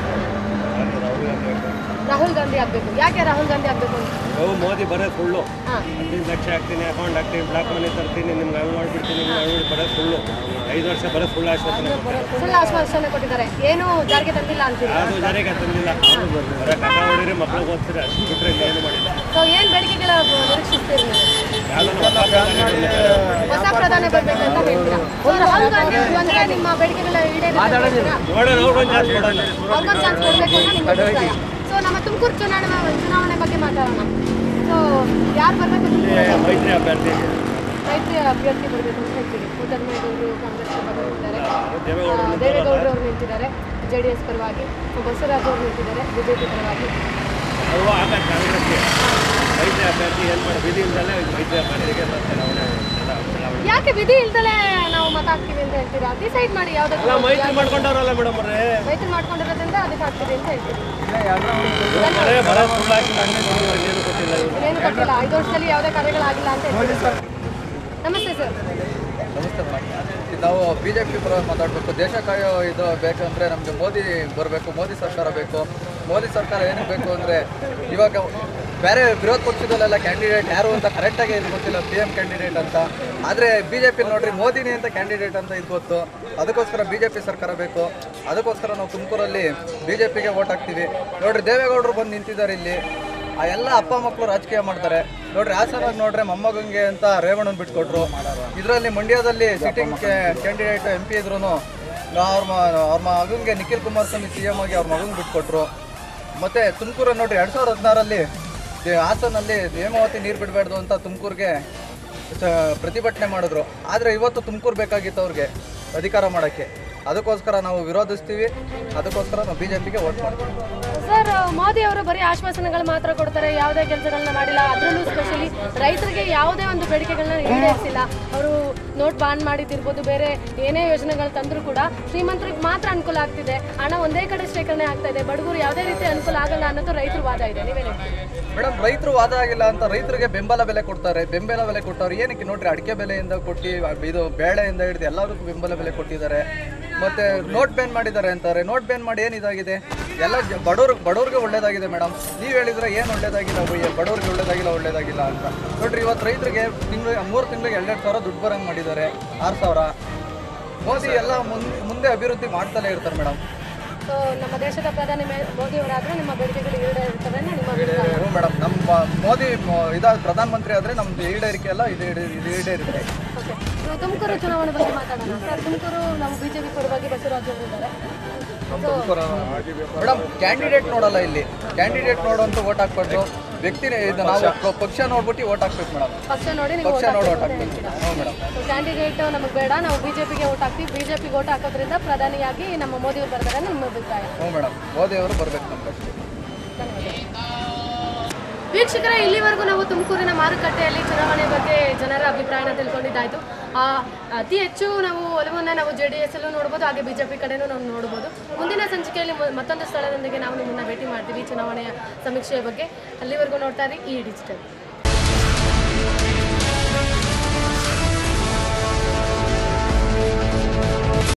ರಾಹುಲ್ ಗಾಂಧಿ ಆಗಬೇಕು. ಯಾಕೆ ರಾಹುಲ್ ಗಾಂಧಿ ಆಗಬೇಕು ಅಂತ? ಮೋದಿ ಬರೋದು ಸುಳ್ಳು. 15 ಲಕ್ಷ ಹಾಕ್ತೀನಿ, ಅಕೌಂಟ್ ಹಾಕ್ತೀನಿ, ಬ್ಲಾಕ್ ಮನಿ ತರ್ತೀನಿ, ನಿಮ್ಗೆ ಹಂಗೆ ಮಾಡ್ಬಿಡ್ತೀನಿ, ನಿಮ್ಗೆ ಬರೋದು ಸುಳ್ಳು. 5 ವರ್ಷ ಬರೋದು ಸುಳ್ಳು ಆಶ್ವಾಸನೆ. ಸುಳ್ಳು ಆಶ್ವಾಸನೆ ಕೊಟ್ಟಿದ್ದಾರೆ, ಏನು ಜಾರಿಗೆ ತಂದಿಲ್ಲ ಅಂತೀವಿ. ಅದು ಜಾರಿಗೆ ತಂದಿಲ್ಲ. ಬರೋ ಕಸ ಹೊಡಿರಿ, ಮಕ್ಕಳಿಗೆ ಓದ್ತೀರಿ, ಅಷ್ಟು ಬಿಟ್ಟರೆ ಏನು ಮಾಡಿಲ್ಲ. ಸೊ ಏನು ಬೇಡಿಕೆಗಳ ನಿರೀಕ್ಷಿಸ್ತೀರಿ ನೀವು? ಹೊಸ ಪ್ರಧಾನಿ ಬರಬೇಕು ಅಂತ ಹೇಳ್ತೀರಾ? ರಾಹುಲ್ ಗಾಂಧಿ ಬಂದರೆ ನಿಮ್ಮ ಬೇಡಿಕೆಗಳ ಈಡೇರಿಸ್ತೀರಾ? ಅವ್ರಿಗೊಂದು ಚಾನ್ಸ್ ಕೊಡೋಣ, ಅವ್ರಿಗೊಂದು ಚಾನ್ಸ್ ಕೊಡಬೇಕು ಅಂತ ನಿಮ್ಮ ಅಭಿಪ್ರಾಯ. ಸೊ ನಮ್ಮ ತುಮಕೂರು ಚುನಾವಣೆ ಬಗ್ಗೆ ಮಾತಾಡೋಣ. ಸೊ ಯಾರು ಬರಬೇಕು? ಮೈತ್ರಿ ಅಭ್ಯರ್ಥಿ ಬರಬೇಕು ಅಂತ ಹೇಳ್ತೀವಿ. ಮುದ್ದನ್ಮೇಗೌಡರು ಕಾಂಗ್ರೆಸ್ ಬಂದಿದ್ದಾರೆ, ದೇವೇಗೌಡರು ಅವರು ನಿಂತಿದ್ದಾರೆ JDS ಪರವಾಗಿ, ಬಸವರಾಜ್ ಅವರು ನಿಂತಿದ್ದಾರೆ BJP ಪರವಾಗಿ. ಮೈತ್ರಿ ಅಭ್ಯರ್ಥಿ ಏನು ಮಾಡಿ ವಿಧಿ ಇಲ್ದಲೇ ಮೈತ್ರಿ ಅಭ್ಯರ್ಥಿಗೆ ಚುನಾವಣೆ. ಯಾಕೆ ವಿಧಿ ಇಲ್ದಲೇ ನಾವು ಮತ ಹಾಕ್ತೀವಿ ಅಂತ ಹೇಳ್ತೀರಾ? ಡಿಸೈಡ್ ಮಾಡಿ ಯಾವ್ದಾದ್ರು. ಮೈತ್ರಿ ಮಾಡ್ಕೊಂಡವ್ರಲ್ಲ ಮೇಡಮ್ ಅವರೇ, ಮೈತ್ರಿ ಮಾಡ್ಕೊಂಡಿರೋದ್ರಿಂದ ಅದಕ್ಕೆ ಹಾಕ್ತೀವಿ ಅಂತ ಹೇಳ್ತೀವಿ. ಏನು ಕೊಟ್ಟಿಲ್ಲ, 5 ವರ್ಷದಲ್ಲಿ ಯಾವುದೇ ಕಾರ್ಯಗಳಾಗಿಲ್ಲ ಅಂತ ಹೇಳ್ತೀವಿ. ನಮಸ್ತೆ ಸರ್. ನಮಸ್ತೆ ಮೇಡಮ್. ನಾವು BJP ಪರ ಮಾತಾಡಬೇಕು. ದೇಶ ಕಾಯೋ ಇದು ಬೇಕಂದರೆ ನಮಗೆ ಮೋದಿ ಬರಬೇಕು, ಮೋದಿ ಸರ್ಕಾರ ಬೇಕು. ಮೋದಿ ಸರ್ಕಾರ ಏನಕ್ಕೆ ಬೇಕು ಅಂದರೆ ಇವಾಗ ಬೇರೆ ವಿರೋಧ ಪಕ್ಷದಲ್ಲೆಲ್ಲ ಕ್ಯಾಂಡಿಡೇಟ್ ಯಾರು ಅಂತ ಕರೆಕ್ಟಾಗಿ ಇದು ಗೊತ್ತಿಲ್ಲ, PM ಕ್ಯಾಂಡಿಡೇಟ್ ಅಂತ. ಆದರೆ BJP ನೋಡ್ರಿ ಮೋದಿನೇ ಅಂತ ಕ್ಯಾಂಡಿಡೇಟ್ ಅಂತ ಇದು ಗೊತ್ತು. ಅದಕ್ಕೋಸ್ಕರ BJP ಸರ್ಕಾರ ಬೇಕು. ಅದಕ್ಕೋಸ್ಕರ ನಾವು ತುಮಕೂರಲ್ಲಿ BJPಗೆ ವೋಟ್ ಹಾಕ್ತೀವಿ. ನೋಡಿರಿ, ದೇವೇಗೌಡರು ಬಂದು ನಿಂತಿದ್ದಾರೆ ಇಲ್ಲಿ. ಆ ಎಲ್ಲ ಅಪ್ಪ ಮಕ್ಕಳು ರಾಜಕೀಯ ಮಾಡ್ತಾರೆ. ನೋಡ್ರಿ, ಹಾಸನಾಗಿ ನೋಡ್ರೆ ಮೊಮ್ಮಗಂಗೆ ಅಂತ ರೇವಣ್ಣನ ಬಿಟ್ಕೊಟ್ರು. ಇದರಲ್ಲಿ ಮಂಡ್ಯದಲ್ಲಿ ಸಿಟ್ಟಿಂಗ್ ಕ್ಯಾಂಡಿಡೇಟ್ MP ಇದ್ರು ಅವ್ರ ಮಗಂಗೆ ನಿಖಿಲ್ ಕುಮಾರಸ್ವಾಮಿ CM ಆಗಿ ಅವ್ರ ಮಗಂಗೆ ಬಿಟ್ಕೊಟ್ರು. ಮತ್ತು ತುಮಕೂರು ನೋಡಿರಿ 2016ರಲ್ಲಿ ಹಾಸನಲ್ಲಿ ನೇಮಾವತಿ ನೀರು ಬಿಡಬಾರ್ದು ಅಂತ ತುಮಕೂರಿಗೆ ಪ್ರತಿಭಟನೆ ಮಾಡಿದ್ರು. ಆದರೆ ಇವತ್ತು ತುಮಕೂರು ಬೇಕಾಗಿತ್ತು ಅವ್ರಿಗೆ ಅಧಿಕಾರ ಮಾಡೋಕ್ಕೆ. ಅದಕ್ಕೋಸ್ಕರ ನಾವು ವಿರೋಧಿಸ್ತೀವಿ. ಅದಕ್ಕೋಸ್ಕರ ನಾವು BJPಗೆ ವೋಟ್ ಮಾಡ್ತೀವಿ. ಸರ್, ಮೋದಿ ಅವರು ಬರೀ ಆಶ್ವಾಸನೆಗಳು ಮಾತ್ರ ಕೊಡ್ತಾರೆ, ಯಾವುದೇ ಕೆಲಸಗಳನ್ನ ಮಾಡಿಲ್ಲ. ಅದರಲ್ಲೂ ಸ್ಪೆಷಲಿ ರೈತರಿಗೆ ಯಾವುದೇ ಒಂದು ಬೇಡಿಕೆಗಳನ್ನ ಈಡೇರಿಸಿಲ್ಲ. ಅವರು ನೋಟ್ ಬ್ಯಾನ್ ಮಾಡಿದ್ದಿರ್ಬೋದು, ಬೇರೆ ಏನೇ ಯೋಜನೆಗಳು ತಂದರೂ ಕೂಡ ಶ್ರೀಮಂತರಿಗೆ ಮಾತ್ರ ಅನುಕೂಲ ಆಗ್ತಿದೆ, ಹಣ ಒಂದೇ ಕಡೆ ಶೇಖರಣೆ ಆಗ್ತಾ ಇದೆ, ಬಡವರು ಯಾವುದೇ ರೀತಿ ಅನುಕೂಲ ಆಗಲ್ಲ ಅನ್ನೋದು ರೈತರ ವಾದ ಇದೆ. ನೀವೇನು ಹೇಳ್ತೀವಿ? ಮೇಡಮ್, ರೈತರು ವಾದ ಆಗಿಲ್ಲ ಅಂತ ರೈತರಿಗೆ ಬೆಂಬಲ ಬೆಲೆ ಕೊಡ್ತಾರೆ. ಬೆಂಬಲ ಬೆಲೆ ಕೊಟ್ಟವ್ರು ಏನಕ್ಕೆ ನೋಡ್ರಿ, ಅಡಿಕೆ ಬೆಲೆಯಿಂದ ಕೊಟ್ಟು ಇದು ಬೇಳೆಯಿಂದ ಹಿಡಿದು ಎಲ್ಲದಕ್ಕೂ ಬೆಂಬಲ ಬೆಲೆ ಕೊಟ್ಟಿದ್ದಾರೆ. ಮತ್ತು ನೋಟ್ ಬ್ಯಾನ್ ಮಾಡಿದ್ದಾರೆ ಅಂತಾರೆ. ನೋಟ್ ಬ್ಯಾನ್ ಮಾಡಿ ಏನಿದಾಗಿದೆ? ಎಲ್ಲ ಬಡವ್ರಿಗೆ ಒಳ್ಳೇದಾಗಿದೆ ಮೇಡಮ್. ನೀವು ಹೇಳಿದ್ರೆ ಏನು ಒಳ್ಳೇದಾಗಿಲ್ಲ, ಬಡವ್ರಿಗೆ ಒಳ್ಳೇದಾಗಿಲ್ಲ ಅಂತ. ನೋಡ್ರಿ, ಇವತ್ತು ರೈತರಿಗೆ 3 ತಿಂಗಳಿಗೆ 2,000 ದುಡ್ಡು ಬರಂಗೆ ಮಾಡಿದ್ದಾರೆ, 6,000. ಮೋದಿ ಎಲ್ಲ ಮುಂದೆ ಅಭಿವೃದ್ಧಿ ಮಾಡ್ತಲೇ ಇರ್ತಾರೆ ಮೇಡಮ್. ಸೊ ನಮ್ಮ ದೇಶದ ಪ್ರಧಾನಿ ಮೋದಿ ಅವರಾದರೆ ನಿಮ್ಮ ಬೇಡಿಕೆಗಳು ಈಡೇರುತ್ತವೆ ನಿಮ್ಮ ಹ್ಞೂ ಮೇಡಮ್. ನಮ್ಮ ಮೋದಿ ಪ್ರಧಾನಮಂತ್ರಿ ಆದರೆ ನಮ್ದು ಈಡೇರಿಕೆ ಎಲ್ಲ ಇದು ಈಡೇರಿಕೆ. ಓಕೆ, ತುಮಕೂರು ಚುನಾವಣೆ ಬಗ್ಗೆ ಮಾತಾಡೋಣ ಸರ್. ತುಮಕೂರು ನಾವು BJP ಪರವಾಗಿ ಬಸವರಾಜ್ ಅವರು ಇದ್ದಾರೆ. ಮೇಡಮ್, ಕ್ಯಾಂಡಿಡೇಟ್ ನೋಡಲ್ಲ ಇಲ್ಲಿ. ಕ್ಯಾಂಡಿಡೇಟ್ ನೋಡುವಂತ ವೋಟ್ ಹಾಕ್ಬಾರ್ದು, ವ್ಯಕ್ತಿನೇ. ಇದು ನಾವು ಪಕ್ಷ ನೋಡ್ಬಿಟ್ಟು ವೋಟ್ ಹಾಕ್ಬೇಕು ಮೇಡಮ್. ಪಕ್ಷ ನೋಡಿ ವೋಟ್ ಹಾಕ್ಬೇಕು. ಹ್ಞೂ ಮೇಡಮ್. ಕ್ಯಾಂಡಿಡೇಟ್ ನಮಗೆ ಬೇಡ, ನಾವು BJPಗೆ ವೋಟ್ ಹಾಕ್ತೀವಿ. BJPಗೆ ವೋಟ್ ಹಾಕೋದ್ರಿಂದ ಪ್ರಧಾನಿಯಾಗಿ ನಮ್ಮ ಮೋದಿ ಅವರು ಬರ್ತಾರೆ ನಿಮ್ಮ ಅಭಿಪ್ರಾಯ? ಹ್ಞೂ ಮೇಡಮ್, ಮೋದಿ ಅವರು ಬರಬೇಕು ನಮ್ಗೆ ಅಷ್ಟೇ. ವೀಕ್ಷಕರೇ, ಇಲ್ಲಿವರೆಗೂ ನಾವು ತುಮಕೂರಿನ ಮಾರುಕಟ್ಟೆಯಲ್ಲಿ ಚುನಾವಣೆ ಬಗ್ಗೆ ಜನರ ಅಭಿಪ್ರಾಯನ ತಿಳ್ಕೊಂಡಿದ್ದಾಯಿತು. ಅತಿ ಹೆಚ್ಚು ನಾವು ಒಲವನ್ನು ನಾವು JDS ಅಲ್ಲೂ ನೋಡ್ಬೋದು, ಹಾಗೆ BJP ಕಡೆನೂ ನಾವು ನೋಡ್ಬೋದು. ಮುಂದಿನ ಸಂಚಿಕೆಯಲ್ಲಿ ಮತ್ತೊಂದು ಸ್ಥಳದೊಂದಿಗೆ ನಾವು ನಿಮ್ಮನ್ನು ಭೇಟಿ ಮಾಡ್ತೀವಿ ಚುನಾವಣೆಯ ಸಮೀಕ್ಷೆಯ ಬಗ್ಗೆ. ಅಲ್ಲಿವರೆಗೂ ನೋಡ್ತಾ ಇರಿ ಈ ಡಿಜಿಟಲ್.